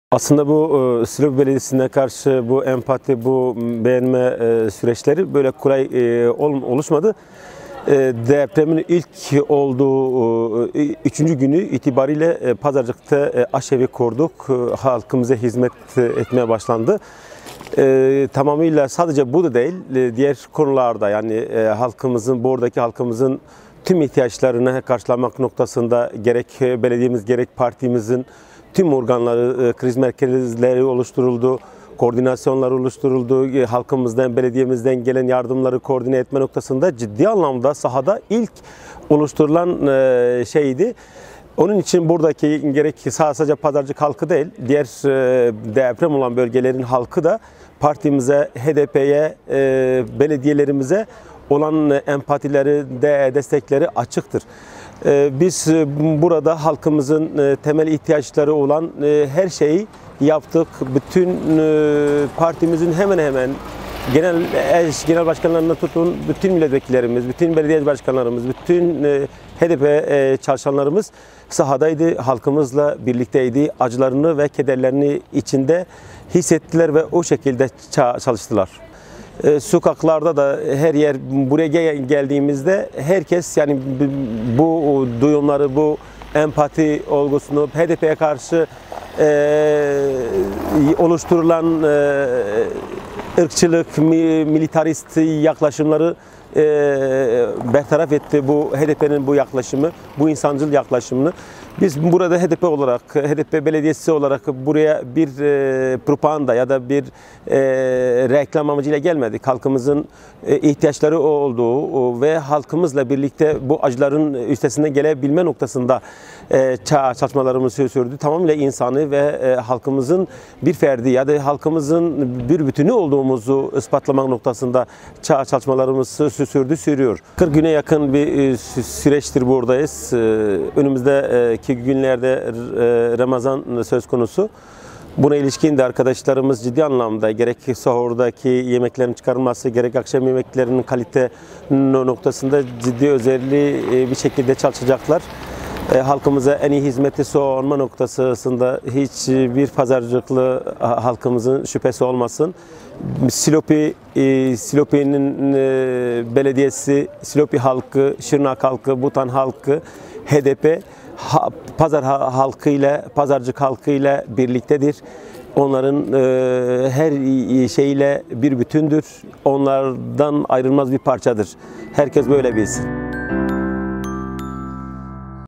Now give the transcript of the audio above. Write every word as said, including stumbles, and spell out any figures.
Aslında bu e, Silopi Belediyesi'ne karşı bu empati, bu beğenme e, süreçleri böyle kolay e, oluşmadı. E, depremin ilk olduğu e, üçüncü günü itibariyle e, Pazarcık'ta e, aşevi kurduk. E, halkımıza hizmet etmeye başlandı. E, tamamıyla sadece bu da değil, e, diğer konularda yani e, halkımızın, buradaki halkımızın tüm ihtiyaçlarını karşılamak noktasında gerek belediyemiz gerek partimizin tüm organları, kriz merkezleri oluşturuldu, koordinasyonlar oluşturuldu. Halkımızdan, belediyemizden gelen yardımları koordine etme noktasında ciddi anlamda sahada ilk oluşturulan şeydi. Onun için buradaki gerek sadece Pazarcık halkı değil, diğer deprem olan bölgelerin halkı da partimize, H D P'ye, belediyelerimize olan empatileri, de destekleri açıktır. Biz burada halkımızın temel ihtiyaçları olan her şeyi yaptık. Bütün partimizin hemen hemen genel eş genel başkanlarına tutun, bütün milletvekillerimiz, bütün belediye başkanlarımız, bütün H D P çalışanlarımız sahadaydı, halkımızla birlikteydi. Acılarını ve kederlerini içinde hissettiler ve o şekilde çalıştılar. E, sokaklarda da her yer buraya geldiğimizde herkes yani bu duyumları, bu empati olgusunu H D P'ye karşı e, oluşturulan e, ırkçılık, militarist yaklaşımları e, bertaraf etti bu H D P'nin bu yaklaşımı, bu insancıl yaklaşımını. Biz burada H D P olarak, H D P Belediyesi olarak buraya bir e, propaganda ya da bir e, reklam amacıyla gelmedik. Halkımızın e, ihtiyaçları olduğu ve halkımızla birlikte bu acıların üstesinden gelebilme noktasında e, çalışmalarımız sürdü. Tamamıyla insani ve e, halkımızın bir ferdi ya da halkımızın bir bütünü olduğumuzu ispatlamak noktasında çalışmalarımız sürdü, sürüyor. kırk güne yakın bir süreçtir buradayız. Önümüzdeki günlerde Ramazan söz konusu. Buna ilişkin de arkadaşlarımız ciddi anlamda gerek sahurdaki yemeklerin çıkarılması, gerek akşam yemeklerinin kalite noktasında ciddi özelliği bir şekilde çalışacaklar. Halkımıza en iyi hizmeti sunma noktasında hiçbir pazarcıklı halkımızın şüphesi olmasın. Silopi, Silopi'nin belediyesi, Silopi halkı, Şırnak halkı, Butan halkı, H D P Pazar halkıyla, Pazarcık halkıyla birliktedir. Onların e, her şeyle bir bütündür. Onlardan ayrılmaz bir parçadır. Herkes böyle bilsin.